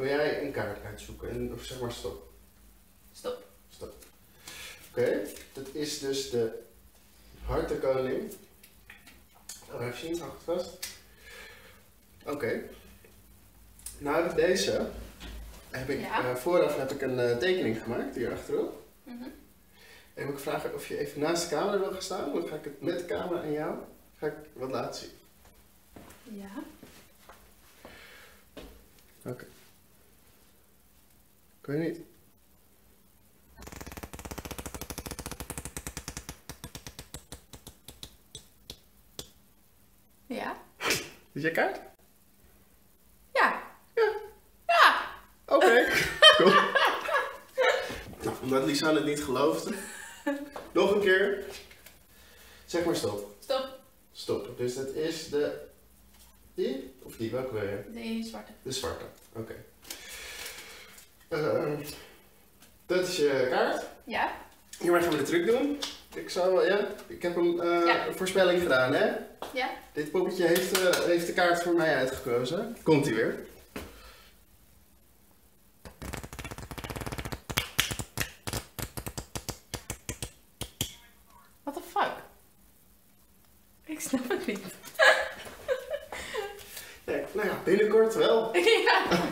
Wil jij een kaart uitzoeken? Of zeg maar stop. Stop. Stop. Oké, dat is dus de hartenkoning. Even zien, hou het vast. Oké. Nou heb ik deze. Vooraf heb ik een tekening gemaakt hier achterop. En ik vraag of je even naast de camera wil gaan staan. Dan ga ik het met de camera en jou wat laten zien. Ja. Oké. Kun je niet? Ja. Is je kaart? Ja. Ja. Ja. Oké. Cool. Nou, omdat Lisanne het niet geloofde. Nog een keer. Zeg maar stop. Stop. Stop. Dus dat is die? Of die? Welke wil je? De zwarte. De zwarte. Oké. Dat is je kaart. Ja. Hiermee gaan we de truc doen. Ik heb een voorspelling gedaan, hè? Ja. Dit poppetje heeft de kaart voor mij uitgekozen. Komt ie weer. What the fuck? Ik snap het niet. Nee, nou ja, binnenkort wel. Ja.